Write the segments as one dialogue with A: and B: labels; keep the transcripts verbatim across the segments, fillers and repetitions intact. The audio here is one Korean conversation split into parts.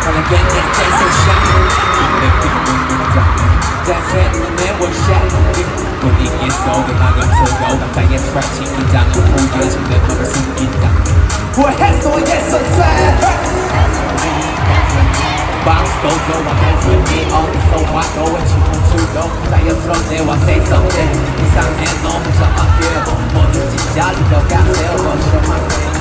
A: wanna get that taste of shine 내 피부는 다 자세는 내 원샷 분위기 속에 막을 틀고 남자의 트래치 긴장을 보여준 내 맘을 숨긴다 후회했어 yes I'm sad 박수도 좋아 댄스니 어디서 와도 외치는 줄도 자연스럽네와 say something 이상해 너무 정확해 뭐든지 잘 들어가세요 What's your mind?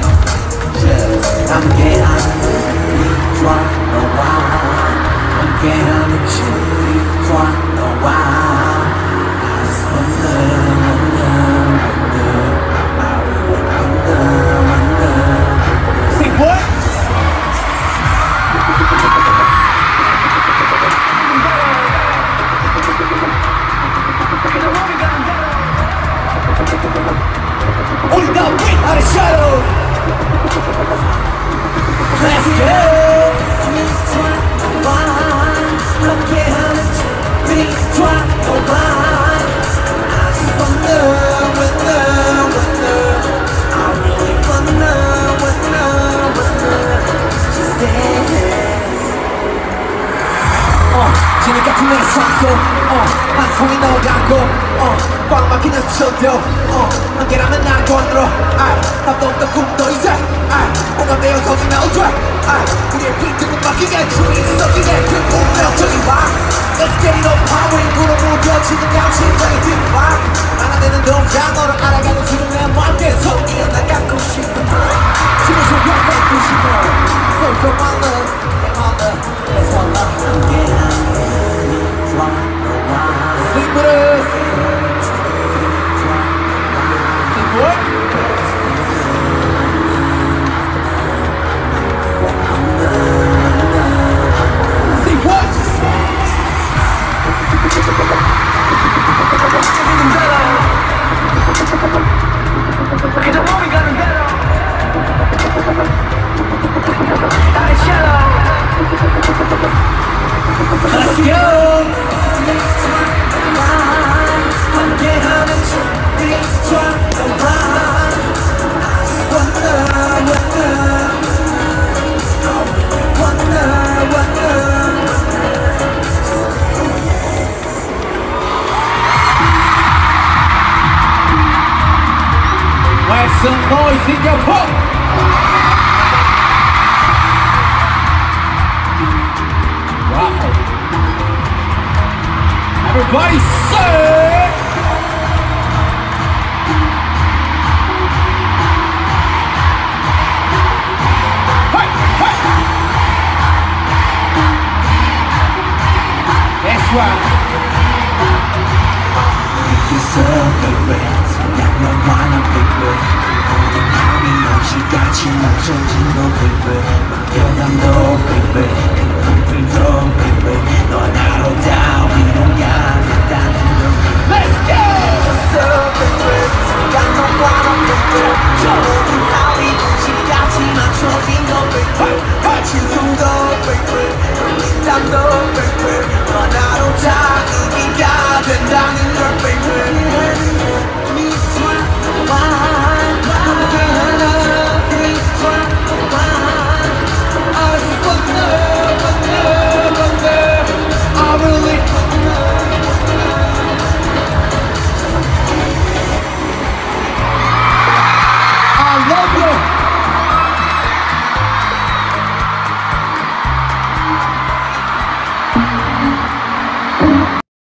A: 함께하는 우리 좋아 너와 함께하는 우리 좋아 너와 I just wonder wonder wonder I really wonder wonder Say what? 우리가 win out of shadow Let's go 함께하는 우리 좋아 너와 I just wonder wonder wonder I really wonder wonder wonder Just dance 어 진흙 같은 내 상소 어 한 송이 넣어갖고 어꽉 막히는 수도 어 함께라면 난 건드려 아이 밥도 없던 꿈도 이제 아이 공감대 연속이 나오죠 아이 우리의 빈틈은 막히게 주인 썩이게 그 운명적인 방 Let's get it on power 인구로 무뎌지는 감심장의 뒷방 하나 되는 동작 너를 알아가는 지금 내 맘대로 이어나가고 싶은 숨을 쉬어 뱉고 싶어 So come on love, come on love Let's all love 함께하는 우리 좋아 너와 Sing with us Sing what? Sing what? Cause I'm only gonna get on Out of shadow Let's go 함께하는 우리 좋아 너와 Wonder wonder Wonder wonder Make some noise in your pop! Wow! Everybody say! Hey! Hey! That's right! You celebrate, 양념만한 baby 모든 향이 역시같이 맞춰진 너 baby 막연함도 baby 그 한풀도 baby 넌 하루 다 위로야